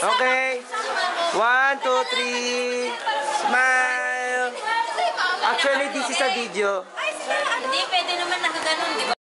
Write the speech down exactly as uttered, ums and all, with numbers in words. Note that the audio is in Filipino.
Okay. One, two, three. Smile. Actually, this is a video. Hindi, pwede naman nakaganon, di ba?